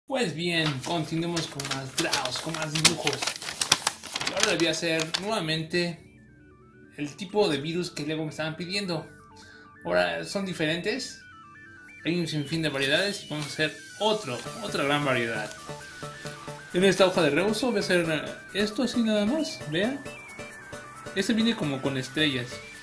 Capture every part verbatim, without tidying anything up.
Pues bien, continuemos con más draws, con más dibujos. Y ahora les voy a hacer nuevamente el tipo de virus que luego me estaban pidiendo. Ahora son diferentes, hay un sinfín de variedades y vamos a hacer otro, otra gran variedad. En esta hoja de reuso voy a hacer esto así nada más, vean. Este viene como con estrellas.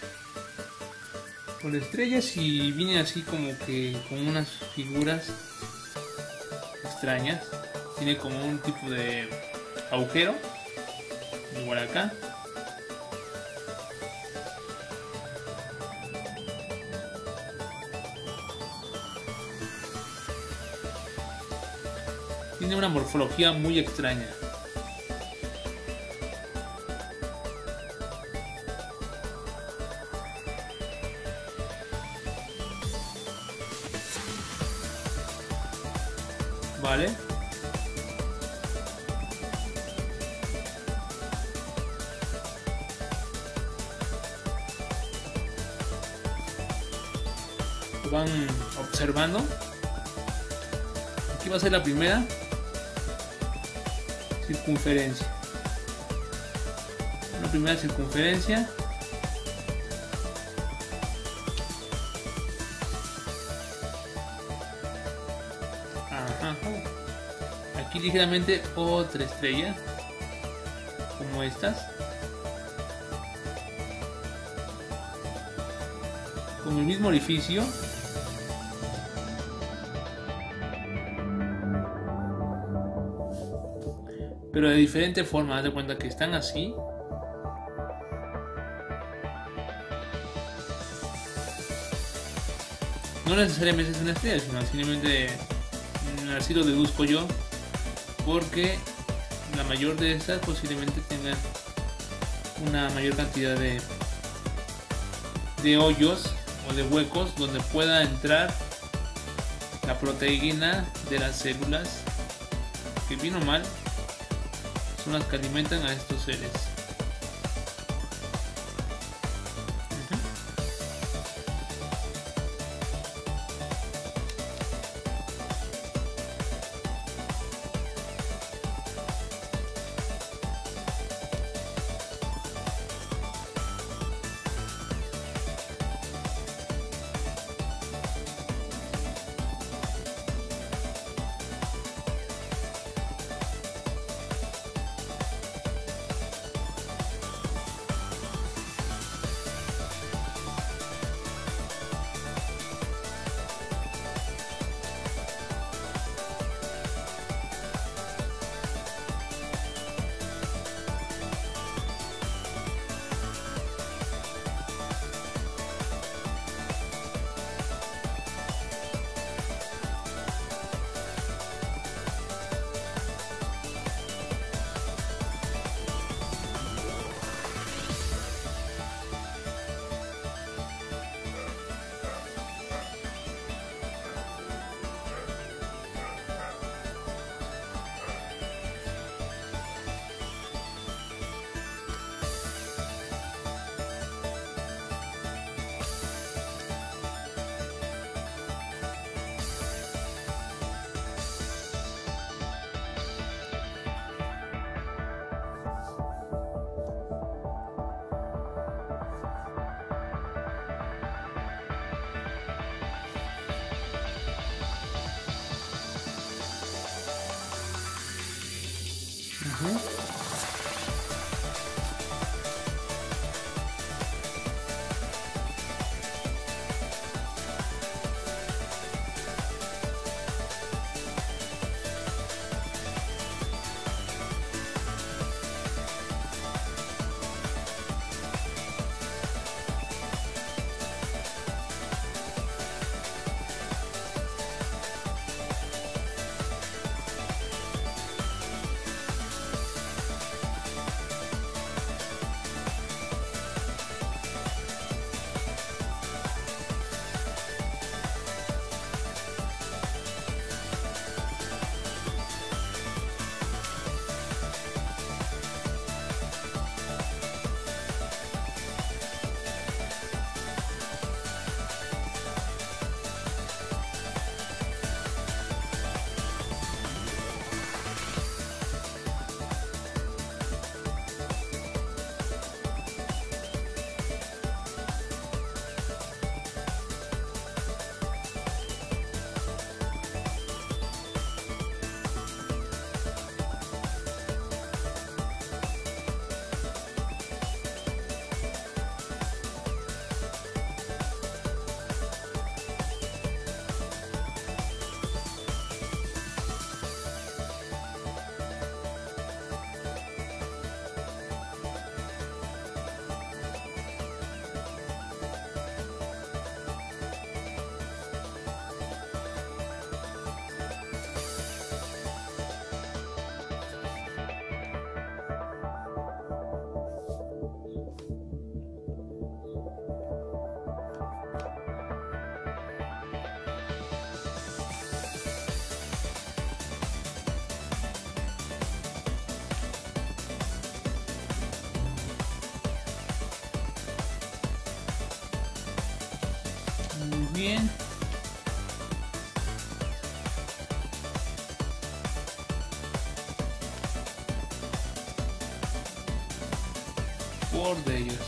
Con estrellas y viene así como que con unas figuras extrañas. Tiene como un tipo de agujero, igual acá. Tiene una morfología muy extraña. Vale. Lo van observando. Aquí va a ser la primera circunferencia. La primera circunferencia. Ajá. Aquí ligeramente otra estrella, como estas, con el mismo orificio. Pero de diferente forma, haz de cuenta que están así. No necesariamente es una estrella, sino simplemente así lo deduzco yo, porque la mayor de estas posiblemente tengan una mayor cantidad de, de hoyos o de huecos donde pueda entrar la proteína de las células, que bien o mal son las que alimentan a estos seres. Uh-huh. por de ellos.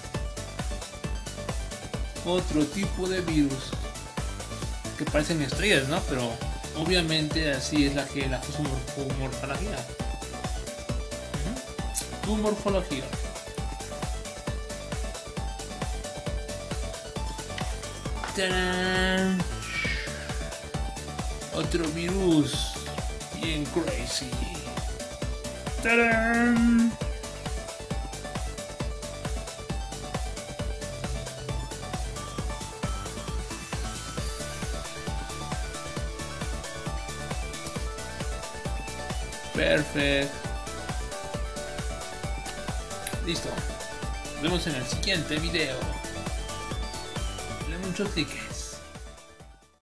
Otro tipo de virus que parecen estrellas, ¿no? Pero obviamente así es la que la su morfología. Uh-huh. Tu morfología. ¡Tarán! Otro virus bien crazy. ¡Tarán! Perfecto. Listo. Nos vemos en el siguiente video. Dale muchos clics.